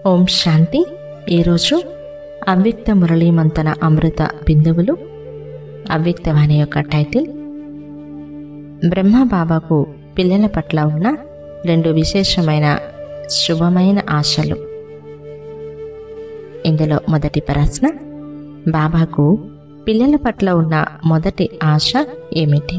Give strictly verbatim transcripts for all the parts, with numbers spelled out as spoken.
ఓం శాంతి. ఈరోజు అవ్యక్త మురళీ మంతన అమృత బిందువులు. అవ్యక్తవాణి యొక్క టైటిల్ బ్రహ్మబాబాకు పిల్లల పట్ల ఉన్న రెండు విశేషమైన శుభమైన ఆశలు. ఇందులో మొదటి ప్రశ్న, బాబాకు పిల్లల పట్ల ఉన్న మొదటి ఆశ ఏమిటి?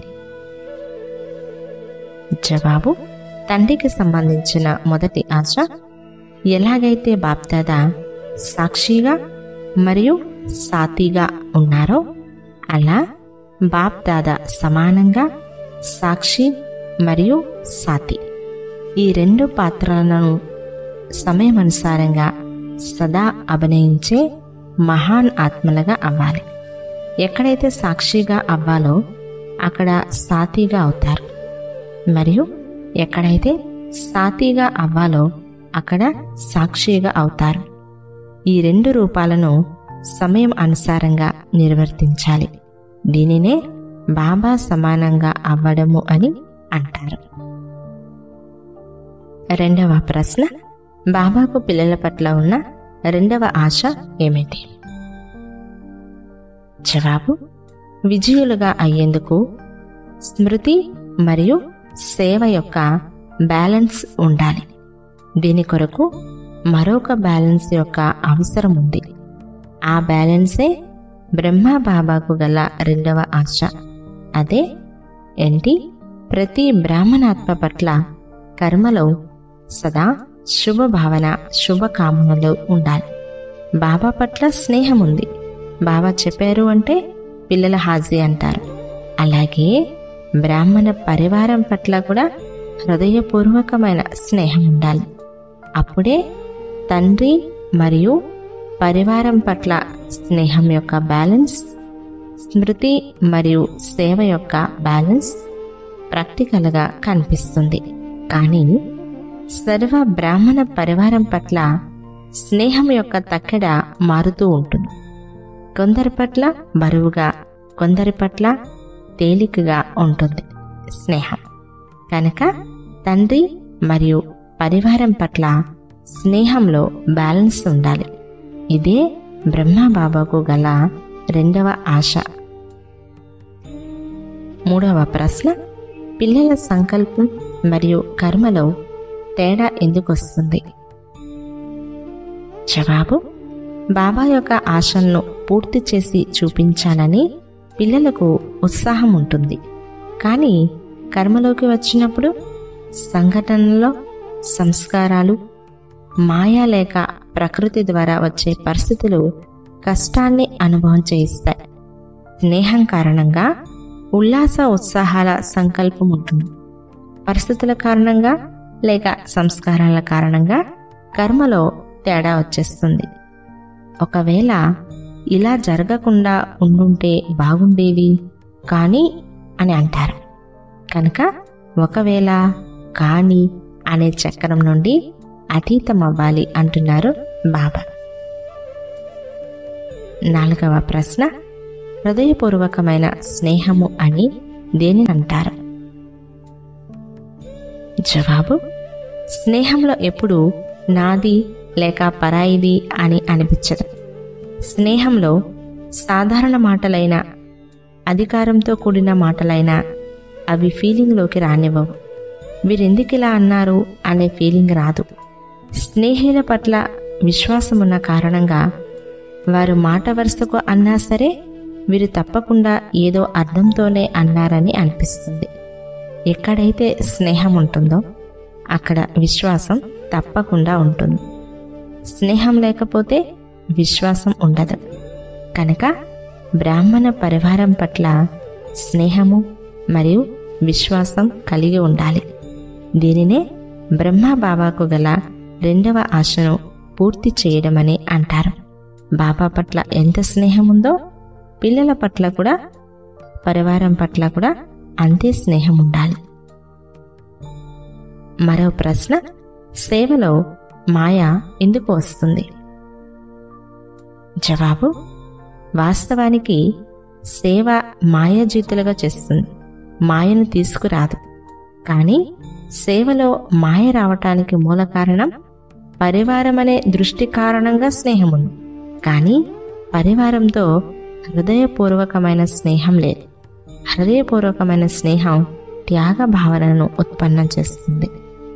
జవాబు, తండ్రికి సంబంధించిన మొదటి ఆశ, ఎలాగైతే బాప్దాదా సాక్షిగా మరియు సాతిగా ఉన్నారో అలా బాప్దాదా సమానంగా సాక్షి మరియు సాతి ఈ రెండు పాత్రలను సమయమనుసారంగా సదా అభినయించే మహాన్ ఆత్మలుగా అవ్వాలి. ఎక్కడైతే సాక్షిగా అవ్వాలో అక్కడ సాతిగా అవుతారు, మరియు ఎక్కడైతే సాతిగా అవ్వాలో అక్కడ సాక్షిగా అవుతారు. ఈ రెండు రూపాలను సమయం అనుసారంగా నిర్వర్తించాలి. దీనినే బాబా సమానంగా అవ్వడము అని అంటారు. రెండవ ప్రశ్న, బాబాకు పిల్లల పట్ల ఉన్న రెండవ ఆశ ఏమిటి? జవాబు, విజయులుగా అయ్యేందుకు స్మృతి మరియు సేవ యొక్క బ్యాలెన్స్ ఉండాలి. దీని కొరకు మరొక బ్యాలెన్స్ యొక్క అవసరం ఉంది. ఆ బ్యాలెన్సే బ్రహ్మ బాబాకు గల రెండవ ఆశ. అదే ఏంటి? ప్రతి బ్రాహ్మణాత్మ పట్ల కర్మలో సదా శుభభావన శుభకామనలు ఉండాలి. బాబా పట్ల స్నేహం ఉంది. బాబా చెప్పారు అంటే పిల్లల హాజీ అంటారు. అలాగే బ్రాహ్మణ పరివారం పట్ల కూడా హృదయపూర్వకమైన స్నేహం ఉండాలి. అప్పుడే తండ్రి మరియు పరివారం పట్ల స్నేహం యొక్క బ్యాలెన్స్, స్మృతి మరియు సేవ యొక్క బ్యాలెన్స్ ప్రాక్టికల్గా కనిపిస్తుంది. కానీ సర్వ బ్రాహ్మణ పరివారం పట్ల స్నేహం యొక్క తక్కెడ మారుతూ ఉంటుంది. కొందరి పట్ల బరువుగా, కొందరి పట్ల తేలికగా ఉంటుంది స్నేహం. కనుక తండ్రి మరియు పరివారం పట్ల స్నేహంలో బ్యాలెన్స్ ఉండాలి. ఇదే బ్రహ్మబాబాకు గల రెండవ ఆశ. మూడవ ప్రశ్న, పిల్లల సంకల్పం మరియు కర్మలో తేడా ఎందుకు వస్తుంది? జవాబు, బాబా యొక్క ఆశలను పూర్తి చేసి చూపించాలని పిల్లలకు ఉత్సాహం ఉంటుంది. కానీ కర్మలోకి వచ్చినప్పుడు సంఘటనలో సంస్కారాలు, మాయా లేక ప్రకృతి ద్వారా వచ్చే పరిస్థితులు కష్టాన్ని అనుభవం చేయిస్తాయి. స్నేహం కారణంగా ఉల్లాస ఉత్సాహాల సంకల్పం ఉంటుంది. పరిస్థితుల కారణంగా లేక సంస్కారాల కారణంగా కర్మలో తేడా వచ్చేస్తుంది. ఒకవేళ ఇలా జరగకుండా ఉండుంటే బాగుండేది కానీ అని అంటారు. కనుక ఒకవేళ కానీ అనే చక్రం నుండి అతీతం అవ్వాలి అంటున్నారు బాబా. నాలుగవ ప్రశ్న, హృదయపూర్వకమైన స్నేహము అని దేనిని అంటారు? జవాబు, స్నేహంలో ఎప్పుడు నాది లేక పరాయిది అని అనిపించదు. స్నేహంలో సాధారణ మాటలైన, అధికారంతో కూడిన మాటలైన అవి ఫీలింగ్లోకి రానివ్వవు. వీరెందుకిలా అన్నారు అనే ఫీలింగ్ రాదు. స్నేహితుల పట్ల విశ్వాసమున్న కారణంగా వారు మాట వరుసకు అన్నా సరే వీరు తప్పకుండా ఏదో అర్థంతోనే అన్నారని అనిపిస్తుంది. ఎక్కడైతే స్నేహం ఉంటుందో అక్కడ విశ్వాసం తప్పకుండా ఉంటుంది. స్నేహం లేకపోతే విశ్వాసం ఉండదు. కనుక బ్రాహ్మణ పరివారం పట్ల స్నేహము మరియు విశ్వాసం కలిగి ఉండాలి. దీనినే బ్రహ్మ బాబాకు గల రెండవ ఆశను పూర్తి చేయడమని అంటారు. బాబా పట్ల ఎంత స్నేహం ఉందో పిల్లల పట్ల కూడా, పరివారం పట్ల కూడా అంతే స్నేహం ఉండాలి. మరో ప్రశ్న, సేవలో మాయ ఎందుకు వస్తుంది? జవాబు, వాస్తవానికి సేవ మాయాజీతులుగా చేస్తుంది, మాయను తీసుకురాదు. కానీ సేవలో మాయ రావటానికి మూల కారణం పరివారం అనే దృష్టి కారణంగా స్నేహం ఉంది, కానీ పరివారంతో హృదయపూర్వకమైన స్నేహం లేదు. హృదయపూర్వకమైన స్నేహం త్యాగ భావనను ఉత్పన్నం చేస్తుంది.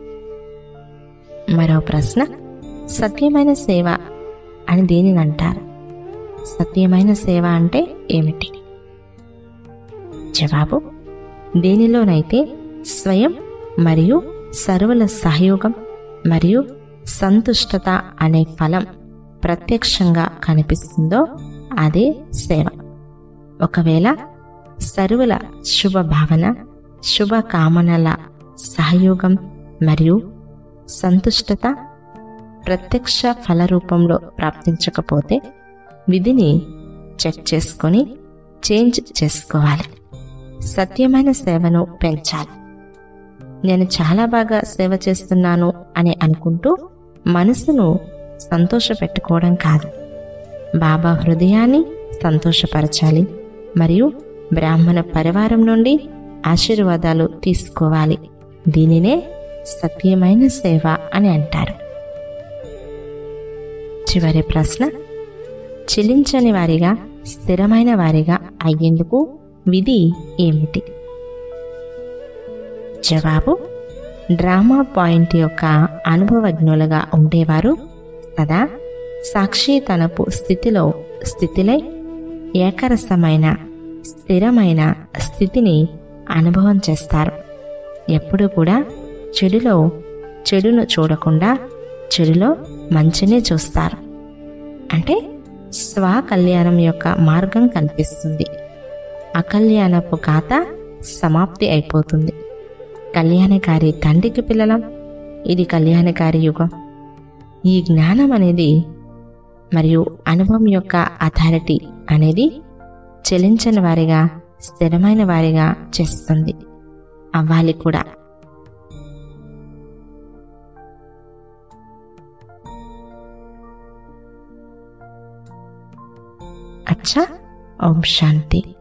మరో ప్రశ్న, సత్యమైన సేవ అని దేనిని అంటారు? సత్యమైన సేవ అంటే ఏమిటి? జవాబు, దేనిలోనైతే స్వయం మరియు సర్వుల సహయోగం మరియు సంతుష్టత అనే ఫలం ప్రత్యక్షంగా కనిపిస్తుందో అదే సేవ. ఒకవేళ సర్వుల శుభ భావన, శుభ కామనల సహయోగం మరియు సంతుష్టత ప్రత్యక్ష ఫల రూపంలో ప్రాప్తించకపోతే విధిని చెక్ చేసుకొని చేంజ్ చేసుకోవాలి. సత్యమైన సేవను పెంచాలి. నేను చాలా బాగా సేవ చేస్తున్నాను అని అనుకుంటూ మనసును సంతోషపెట్టుకోవడం కాదు, బాబా హృదయాన్ని సంతోషపరచాలి మరియు బ్రాహ్మణ పరివారం నుండి ఆశీర్వాదాలు తీసుకోవాలి. దీనినే సత్యమైన సేవ అని అంటారు. చివరి ప్రశ్న, చెలించని వారిగా స్థిరమైన వారిగా అయ్యేందుకు విధి ఏమిటి? జవాబు, డ్రామా పాయింట్ యొక్క అనుభవజ్ఞులుగా ఉండేవారు సదా సాక్షితనపు స్థితిలో స్థితిలై ఏకరసమైన స్థిరమైన స్థితిని అనుభవం చేస్తారు. ఎప్పుడు కూడా చెడులో చెడును చూడకుండా చెడులో మంచినే చూస్తారు. అంటే స్వకల్యాణం యొక్క మార్గం కనిపిస్తుంది. అకల్యాణపు ఖాత సమాప్తి అయిపోతుంది. కళ్యాణకారి తండ్రికి పిల్లలం. ఇది కళ్యాణకారి యుగం. ఈ జ్ఞానం అనేది మరియు అనుభవం యొక్క అథారిటీ అనేది చెలించని వారిగా స్థిరమైన వారిగా చేస్తుంది. అవ్వాలి కూడా. అచ్చా, ఓం శాంతి.